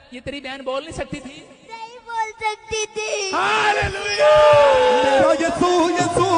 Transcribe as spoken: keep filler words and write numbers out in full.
ये तेरी बहन बोल नहीं सकती थी? नहीं बोल सकती थी। हालेलुया। मेरा यीशु यीशु